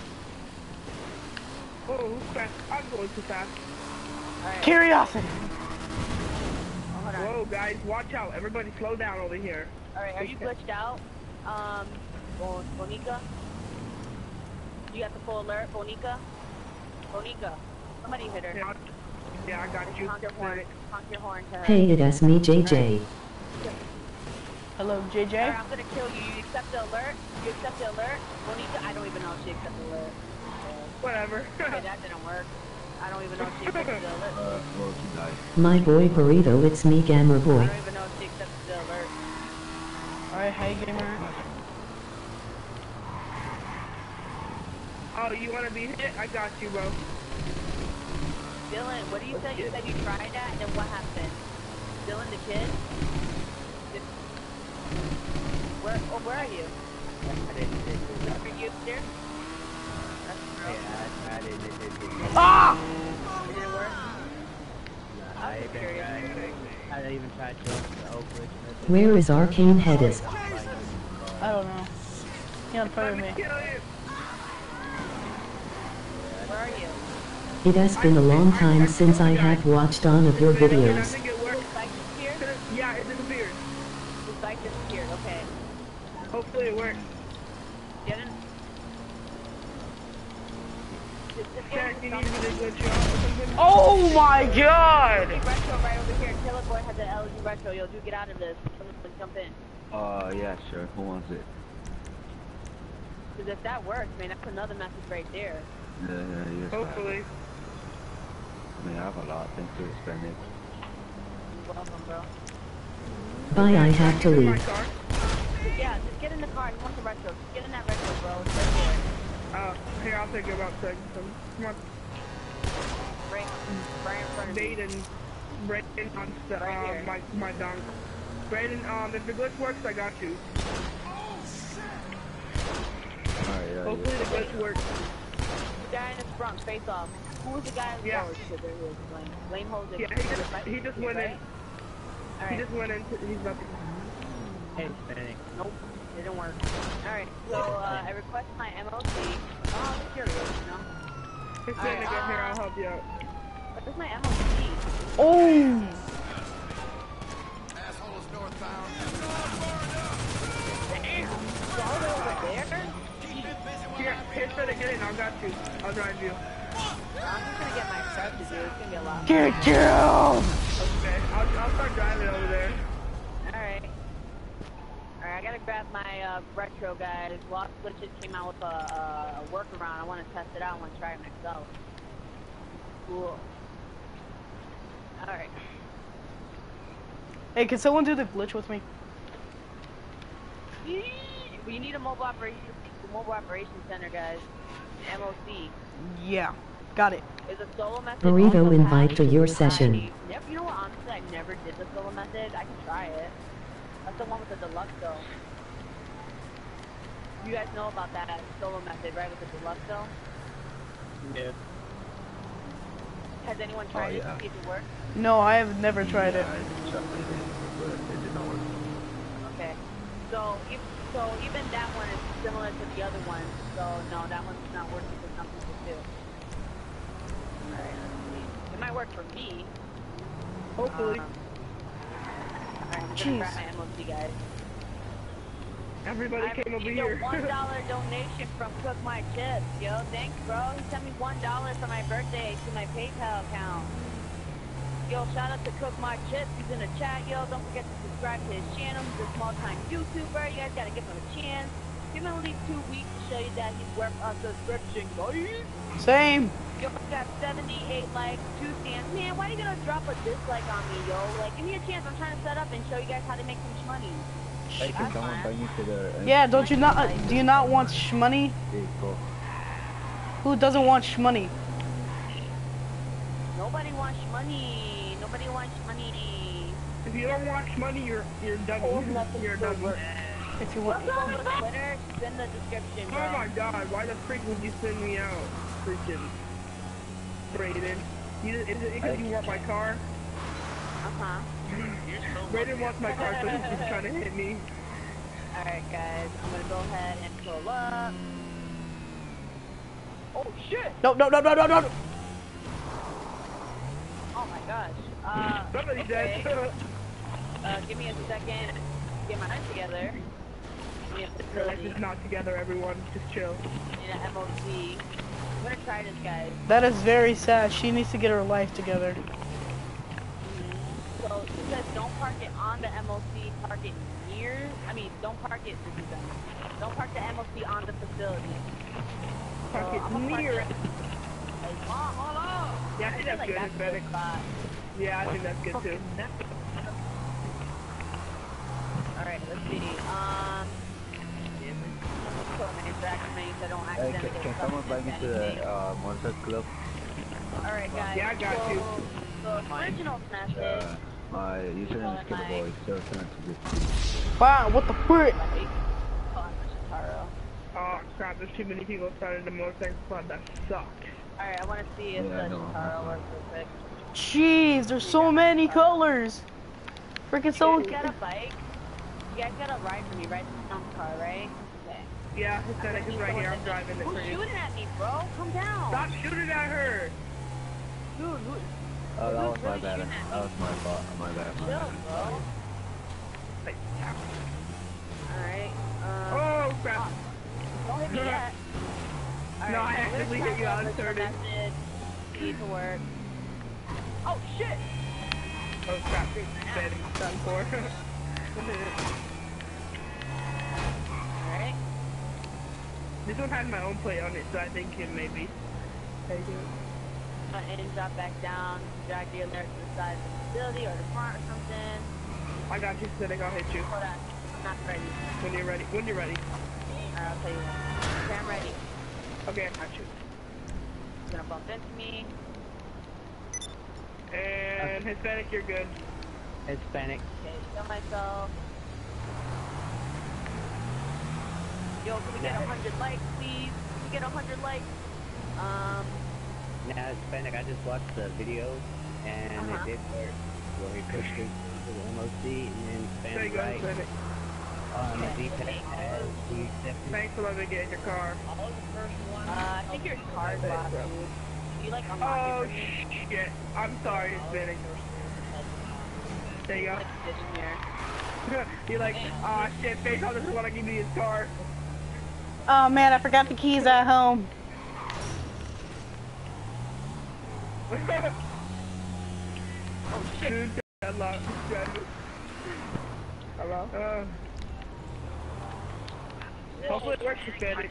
Oh, crap. I'm going too fast. Alright. Curiosity. Oh, hold on. Whoa, guys, watch out. Everybody slow down over here. Alright, are you glitched out? Bonica? You got the full alert, Bonica? Bonica, somebody hit her. Yeah, I got you. Honk your horn. Honk your horn to her. Hey, it's me, JJ. Hello, JJ. Alright, I'm gonna kill you. You accept the alert? You accept the alert? Bonica, I don't even know if she accepts the alert. Whatever. Okay, that didn't work. I don't even know if she accepted the alert. Well, she died. My boy Burrito, it's me, Gamer I Boy. don't even know if she accepted the alert. Alright, hey gamer. Oh, you want to be hit? I got you, bro. Dylan, what do you say? You said you tried that, and then what happened? Dylan the kid? Where are you? Are you there? Ah! Did it work? I I'm curious. didn't even try to the Oak Ridge method. Where is Arcane Hedis? I don't know. He on fire Let with me me. kill you. Where are you? It has been a long time since I have watched all of your I videos. think it The worked. spike disappeared? Yeah, it disappeared. The spike disappeared, okay. Hopefully it worked. Didn't... Did this Jack, work? you need me to glitch you off or something? Oh my god! LG Retro right over here. Killer Boy has an LG Retro. Yo, dude, get out of this. Someone jump in. Yeah, sure. Who wants it? Because if that works, man, that's another message right there. Yeah, yes. Hopefully. I mean, I have a lot. Thanks for spending. You're welcome, bro. Bye, I have to Get in my leave. car. Yeah, just get in the car. He wants a retro. Just get in that retro, bro. It's right Here, I'll take you about 2 seconds. Come on. there. Right in front of me. Brayden on the, Right here. my dunk. Brayden, if the glitch works, I got you. Alright, yeah. Hopefully the glitch works. The guy in the front, face off. Who was the guy? Yeah. Oh, shit, there he is. Blame holds it. Yeah, he just went in. He Alright. just went in. He's about to. Hey, spinning. Nope, didn't work. Alright, so I request my MOC. Oh, I'm curious, you know? It's in again. Here, I'll help you out. What is my MOC? Oh! All the way over there? Here, try to get in. I got you. I'll drive you. I'm just gonna get my stuff to do. It's gonna be a lot. Get killed! Okay, I'll start driving over there. Alright. Alright, I gotta grab my retro, guys. Lost Glitches came out with a workaround. I wanna test it out. I wanna try it myself. Cool. Alright. Hey, can someone do the glitch with me? We need a mobile operations center, guys. MOC. Yeah. Got it. Is a solo method. Burrito also invite has to your variety? session. Yep, you know what? Honestly, I never did the solo method. I can try it. That's the one with the deluxe though. You guys know about that solo method, right? With the deluxe though. Yeah. Has anyone tried it yeah. to see if it works? No, I have never tried it. I definitely did, but it did not work. Okay. So even that one is similar to the other one. So no, that one's not working for some people too. Alright. work for me. Hopefully. Alright, I'm gonna Jeez. grab my MOC, guys. Everybody I came over received here. a $1 donation from Cook My Chips. Yo, thanks, bro. He sent me $1 for my birthday to my PayPal account. Yo, shout out to Cook My Chips. He's in the chat, yo. Don't forget to subscribe to his channel. He's a small-time YouTuber. You guys gotta give him a chance. Give him at least 2 weeks to show you that he's worth a subscription, guys. Same. Yo, we got 78 likes, 2 stands. Man, why are you gonna drop a dislike on me, yo? Like, give me a chance. I'm trying to set up and show you guys how to make some money. Hey, can someone bring me to the... Yeah, don't you not? Do you not want shmoney? Vehicle? Who doesn't want shmoney? Nobody wants money. Nobody wants money. If you don't watch money, you're done. You're done. If you want. Twitter, it's in the description, bro. Oh my god, why the freak would you send me out? Freaking Brayden. Is it because you want my car? Uh-huh. Brayden wants my car, so he's just trying to hit me. Alright, guys. I'm gonna go ahead and pull up. Oh, shit! No, no, no, no, no, no. Oh my gosh. Somebody's okay. dead. Give me a second. Get my life together. Give me a Your life facility. is not together, everyone. Just chill. Need an MOC. I'm gonna try this, guys. That is very sad. She needs to get her life together. So it says don't park it on the MOC, park it near. Don't park it. Don't park the MOC on the facility. Park So it I'm gonna near park it. Hold on. Yeah, I think that's good, a Hispanic. good spot. Yeah, I think that's good too. Alright, let's see. Put my interaction names. I don't Hey, accidentally can someone bring me to the motorcycle club? Alright, guys. Yeah, I got you. The original method. My username is Killboy, so send it to this. Wow, what the frick? Oh crap, there's too many people started the motorcycle club. That sucks. Alright, I want to see if Yeah, the I know. Shintaro works real quick. Jeez, there's so many colors. Freaking so. You guys got a bike? You guys got a ride for me, right? Some car, right? Okay. Yeah, Hispanic is right here. I'm driving it for Who's you. shooting at me, bro? Come down. Stop shooting at her! Dude, who? Oh, that was Who's my really bad. shooting at me? That was my fault. My bad. My Chill, bad. bro. Alright, Oh crap! don't hit me yet. No, I accidentally hit you out of the 30. message. Need to work. Oh shit! Oh crap, Hispanic done for. Alright. This one has my own plate on it, so I think it may be. Take it. And drop back down, drag the alert to the side of the facility or the front or something. I got you, Hispanic. I'll hit you. Hold on. I'm not ready. When you're ready. When you're ready. Alright, I'll tell you when. Okay, I'm ready. Okay, I got you. He's gonna bump into me. And Hispanic, you're good. Hispanic. Okay, kill myself. Yo, can we get 100 likes, please? Can we get 100 likes? Now Hispanic, I just watched the video and it did work. Where we pushed it to the MOC and then There you spam go, right Hispanic. on the D-pad as we accepted. Thanks for letting me get in your car. I think your car's locked, dude. You like unlock Oh it for me? shit. I'm sorry, Hispanic. There you go. Like this in here. You're like, aw shit, Face, I just want to give me his car. Oh man, I forgot the keys at home. Oh shit. Dude, hello. Hello? Hopefully it works, Hispanic.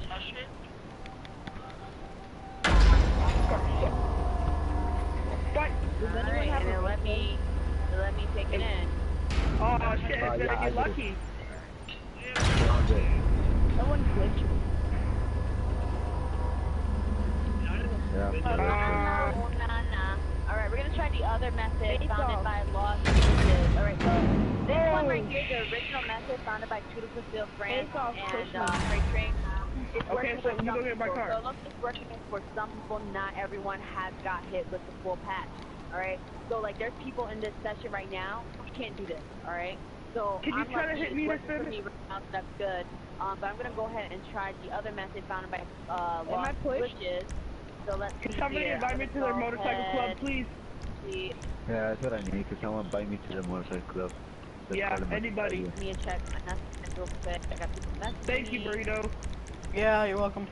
What? Alright, and it let me take it in. Oh shit, Hispanic, yeah, I you're did. lucky. Someone glitched. Yeah. Alright, we're gonna try the other method founded by Lost Images. Alright, so this one right here, the original method founded by Tudor France and Freight Train. It's Okay, working so for you some go get my people. car. So look, it's working for some people. Not everyone has got hit with the full patch. Alright, so like there's people in this session right now who can't do this. Alright, so Can you I'm try to lucky hit it's me, working for Hispanic? me right now, so that's good. But I'm gonna go ahead and try the other method founded by Lost Glitches. So let's Can see somebody here. invite me I'm to gonna their go motorcycle club, ahead please? MLC. Yeah, that's what I need. Cause someone bite me to the motorcycle club. Yeah, anybody. Let me check my messages real quick. I got people messaging. Thank you, Burrito. Yeah, you're welcome.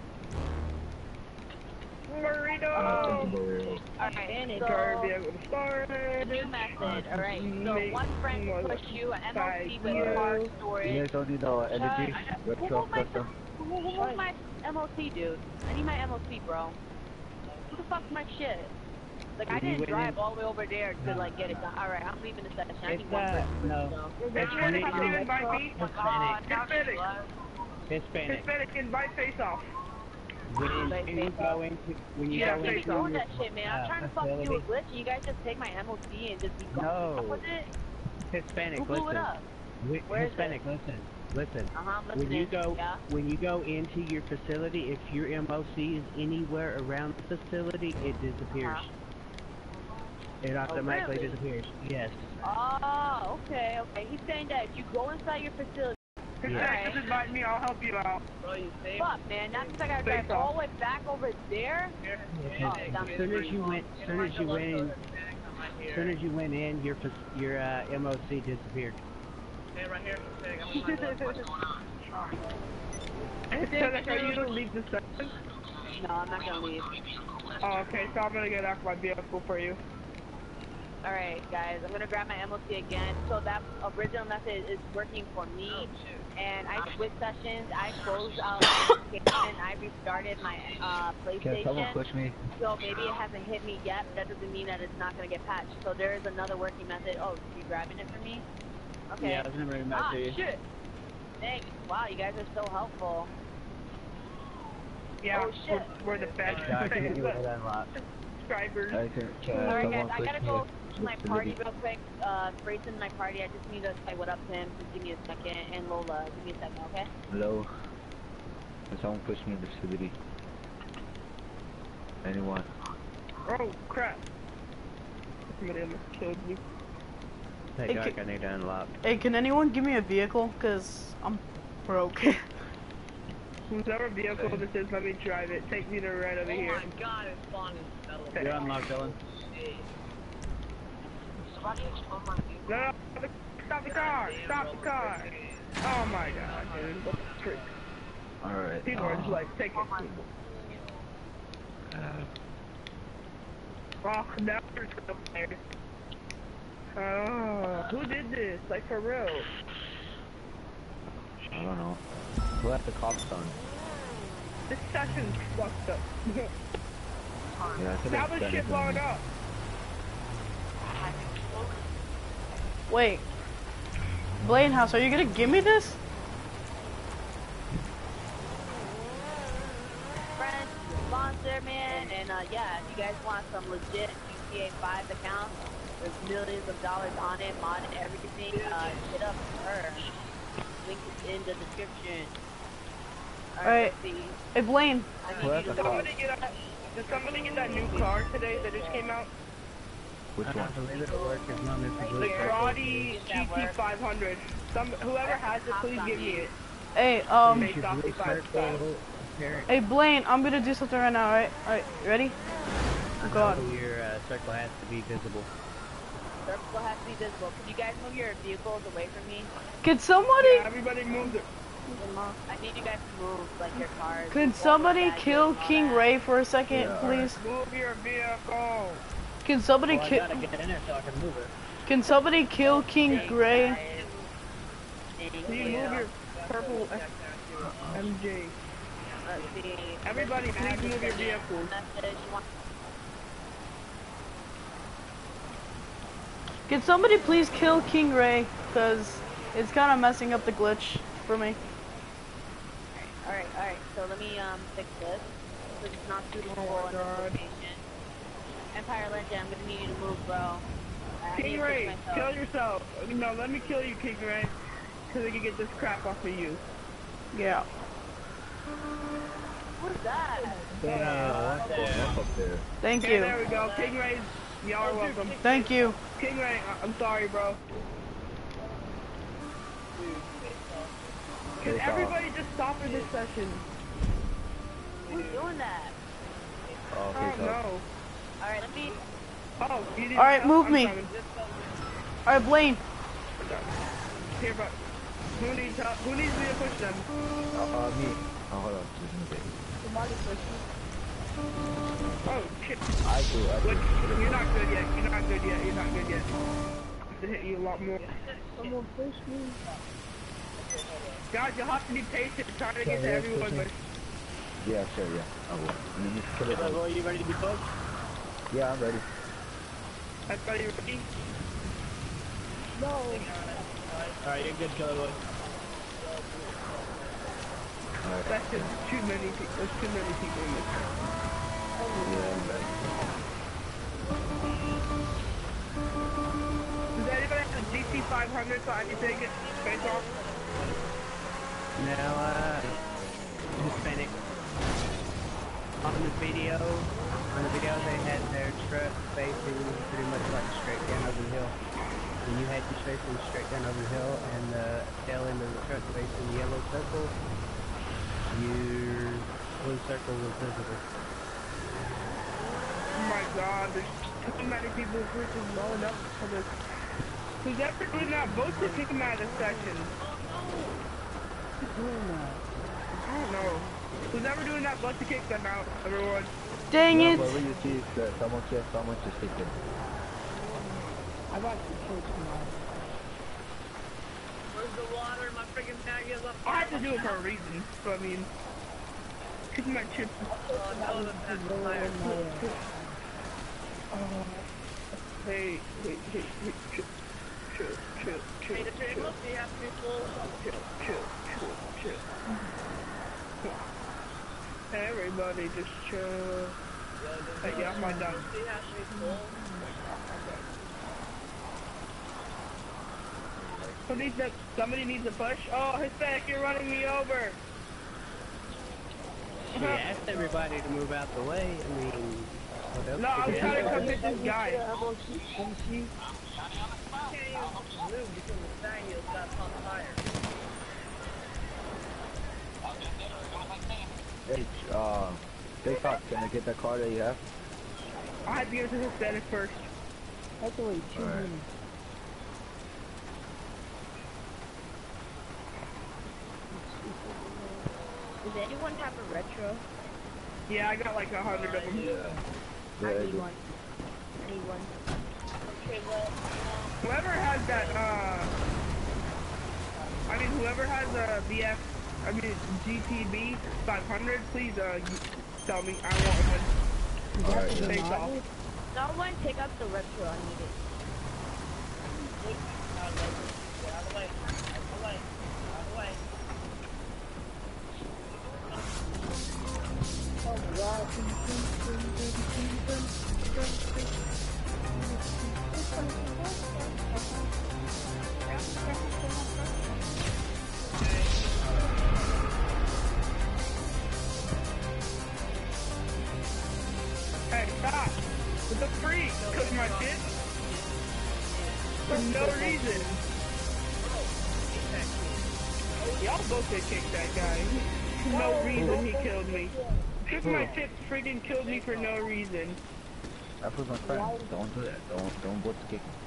Burrito! Alright, so new method. Alright, so one friend will push you an MLC with car storage. You guys don't need no energy. Retro custom. Who's my MLC, dude? I need my MLC, bro. Who the fuck's my shit? Like, I didn't drive all the way over there to, like, get it done. Alright, I'm leaving the session. I need one person. No. Hispanic, invite face off. When you go into doing that shit, man. I'm trying to fucking do a glitch, and you guys just take my MLC and just be going with it. Hispanic, Who blew it up? Hispanic, listen. When you go into your facility, if your MOC is anywhere around the facility, it disappears. It automatically disappears. Yes. Oh, okay. He's saying that if you go inside your facility. Just invite me, I'll help you out. Fuck, man, now since I gotta drive all the way back over there. As soon as you went in, your MOC disappeared. Right here. Are you gonna leave the section? No, I'm not gonna leave. Oh, okay, so I'm gonna get out my vehicle for you. Alright, guys, I'm gonna grab my MLC again. So that original method is working for me. And I switched sessions, I closed out my application, I restarted my PlayStation. Can someone push me? So maybe it hasn't hit me yet, but that doesn't mean that it's not gonna get patched. So there is another working method. Oh, you grabbing it for me? Okay. Yeah, I was gonna bring it back to you. Shit! Thanks. Wow, you guys are so helpful. Yeah, oh, shit. We're the best. Subscribers. Alright guys, I gotta go to my party real quick. Brayson's my party. I just need to say what up to him. Just give me a second. And Lola, give me a second, okay? Hello. Can someone push me in the facility? Anyone? Oh crap! Somebody almost killed me. Hey, Doc, I need to unlock. Hey, can anyone give me a vehicle? Cause I'm broke. Whoever vehicle this is, let me drive it. Take me to right over here. Oh my god, it's fun as hell. You're unlocked, Dylan. No, stop the car! Stop the car! Oh my god, dude. What the freak? Alright. People are just like, take it. Oh, now we're still there. Oh, who did this? Like, for real? I don't know. Who let the cops on? This session's fucked up. Yeah, How the shit blowing up? Wait. Blaine House, are you gonna give me this? Friends, sponsor, man, and yeah, if you guys want some legit GTA 5 accounts with millions of dollars on it, modded everything, hit up her. Link is in the description. Alright. Hey Blaine. Did somebody get that new car today that just came out? Which one? The Karate GT500. Whoever has it, please give me it. Hey, hey Blaine, I'm gonna do something right now, alright? Alright, you ready? Go on. Your circle has to be visible. Circle has to be visible. Can you guys move your vehicles away from me? Could somebody? Yeah, everybody move it. I need you guys to move, like, your cars. Could somebody kill King Ray for a second, please? Move your vehicle. Can somebody kill? I gotta get in there so I can move it. Can somebody kill King Ray? Can you move your purple MJ? Let's see. Everybody, please move your vehicles. Can somebody please kill King Ray? Cause it's kind of messing up the glitch for me. Alright, so let me fix this. Because it's not suitable in this location. Empire Legend, I'm gonna need you to move, bro. King Ray, kill yourself. No, let me kill you, King Ray. Because I can get this crap off of you. Yeah. What's that? Thank Okay, you. there we go. King Ray, y'all are welcome. Thank you. King Ray, I'm sorry, bro. Can everybody just stop in this session? Who's doing that? Oh, I don't know. Alright, let me... Oh, you didn't Alright, know? move I'm me. coming. Alright, Blaine. Here, but who needs help? Who needs me to push them? Me. Oh, hold on. Just a minute. Oh, shit. I do. Wait, you're not good yet. You're not good yet. You're not good yet. I have to hit you a lot more. Someone push me. Guys, you'll have to be patient trying to get to everyone. But Yeah, sure, yeah. I will. And then just kill it. Are you ready to be pushed? Yeah, I'm ready. I thought you were ready. No. Alright, you're good, Killer Boy. Alright. That's just too many people. There's too many people in this. Yeah, I'm ready. Does anybody have a GT 500 so I can take it face off? Now, Hispanic. On the video they had their truck facing pretty much like straight down over the hill. And you had your facing straight down over the hill, and the tail end of the truck facing the yellow circle, your blue circle was visible. Oh my god, there's too many people freaking blowing up for this. Who's ever doing that? Vote to kick him out of the session. Who's doing that? I don't know. Who's ever doing that? Vote to kick them out, everyone. Dang it! Wherever you see someone just take them. I got the church now. Where's the water? My freaking bag is up. I have to do it for a reason, so I mean, kick my chips. Hey, chill. Hey, the train must be half full. Chill. Everybody just chill. Hey, yeah, I'm done. Somebody needs a push. Oh, Hispanic, you're running me over. We asked everybody to move out the way. I mean, what else? No, I was trying to come hit this guy. Hey, Big Fox, can I get that car that you have? I had to give it to Hispanic first. I have to wait 2 minutes. Does anyone have a retro? Yeah, I got like 100 of them. I need one. Okay, well, Whoever has that, whoever has a GTB 500, please, tell me. I want one. Alright, Face off. someone take up the retro. I need it. Out of the way. Oh my god. Hey, stop! With the freak! Cook my shit! For no reason! Y'all both did kick that guy. For no reason he killed me. Cook my chips freaking killed me for no reason. That was my friend. Don't do that. Don't go to kick me.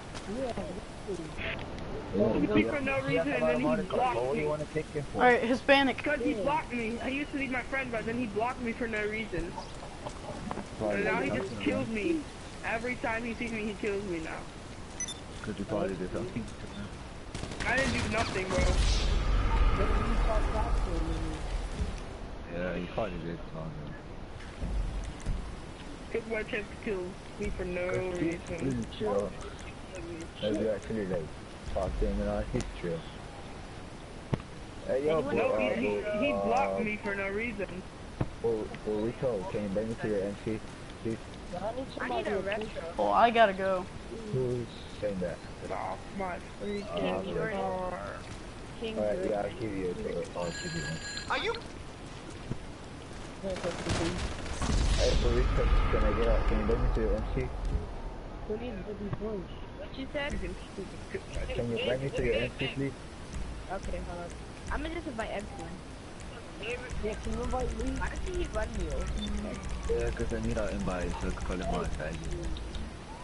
He kicked me for no reason and then he blocked What do me. you want to kick him for? Alright, Hispanic. Because he blocked me. I used to be my friend, but then he blocked me for no reason. And now he just kills me. Every time he sees me, he kills me now. Because you probably did something. I didn't do nothing, bro. Yeah, you probably did something. Cook my chips kills me for no reason. Really chill. Maybe actually like talking and all, he's chill. Hey yo, No, he blocked me for no reason. Rico, can you bring me to your entry, please? I need a retro. Oh, I gotta go. Who's saying that? Get off my freaking car. Alright, yeah, I'll give you a I'll give you one. Are you? Hey, Rico, can you bring me to your entry? What you said? Can you bring me to your entry, please? Okay, hold on. I'm gonna just invite everyone. Yeah, can you invite me? Why does he run you? Yeah, because I need our invite, so I can call him outside.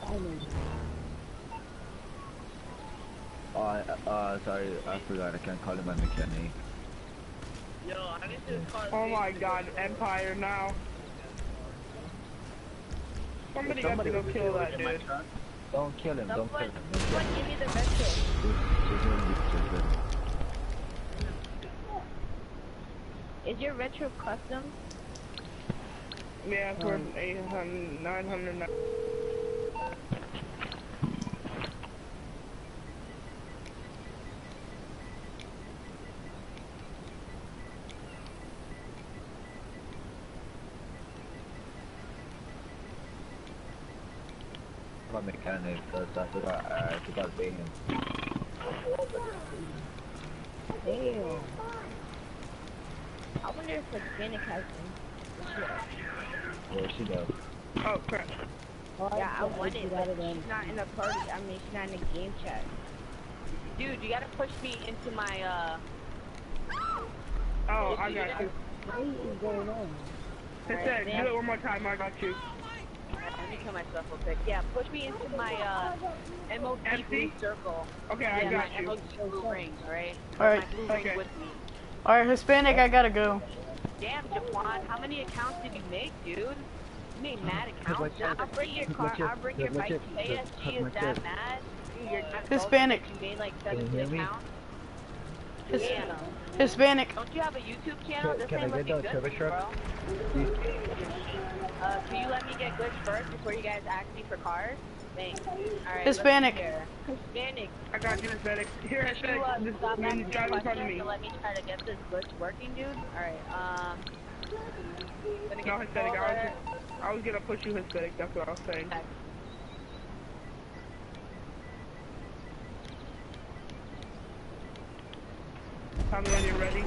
Sorry, I forgot. I can't call him my mechanic. Oh my god, Empire now. Somebody got to go kill that dude. Don't kill him, don't kill him. Someone give me the retro. Is your retro custom? Yeah, for 800, 900. My mechanic, because I forgot to pay him. Damn. I wonder if the Hispanic has them. Yeah, she does. Oh crap. Yeah, I want it, but she's not in the party. I mean, she's not in the game chat. Dude, you gotta push me into my, Oh, I got you. What is going on? It said, do it one more time, I got you. Let me kill myself real quick. Yeah, push me into my, MOT blue circle. Okay, I got my you. MOT blue ring, alright? Alright. My blue ring with me. Alright, Hispanic, I gotta go. Damn, Jaquan, how many accounts did you make, dude? You made mad accounts. I'll bring your car, I'll bring your bike. ASG is that mad? Dude, you're not Hispanic. You made like 70 accounts. Damn. Hispanic. Don't you have a YouTube channel? This Can I ain't get looking the good, service bro. truck? Can you let me get glitch first before you guys ask me for cars? Thanks. Alright, Hispanic. Hispanic. I got you, Hispanic. Here, You Hispanic. This stop man asking driving in front of questions me. to let me try to get this glitch working, dude. Alright, gonna get No, the Hispanic, folder. I was gonna push you, Hispanic. That's what I was saying. Okay. Tell me when you're ready.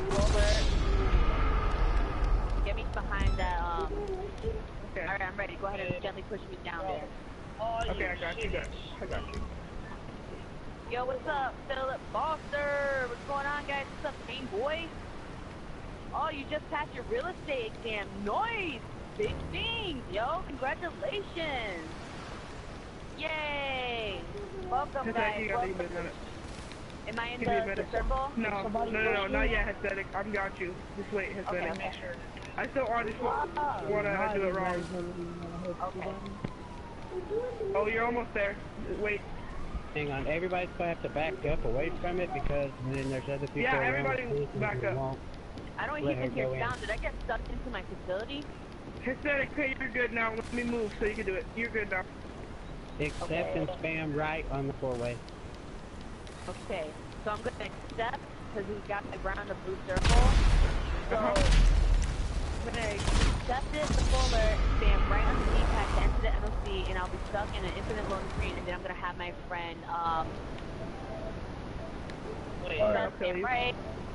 Get me behind that, Okay. Alright, I'm ready. Go ahead and gently push me down there. Okay, I got you, guys. I got you. Yo, what's up, Philip Foster? What's going on, guys? What's up, Game Boy? Oh, you just passed your real estate exam. Nice! Big things, yo. Congratulations. Yay! Welcome, guys. Welcome. Am I in the circle? No, not yet, Hispanic. I've got you. Just wait, Hispanic. Okay. I still honestly wanna do it wrong. Okay. Oh, you're almost there. Wait. Hang on, everybody's gonna have to back up away from it because then there's other people Yeah, around everybody the police back who up. won't I don't let her even hear go in. sound. Did I get sucked into my facility? Hispanic, okay, you're good now. Let me move so you can do it. You're good now. Accept and spam right on the four-way. Okay. So I'm gonna accept because we've got the ground of blue circle. So I'm gonna accept it, the folder, spam right on the D-pad to enter the MOC, and I'll be stuck in an infinite loading screen, and then I'm gonna have my friend, Wait, spam right,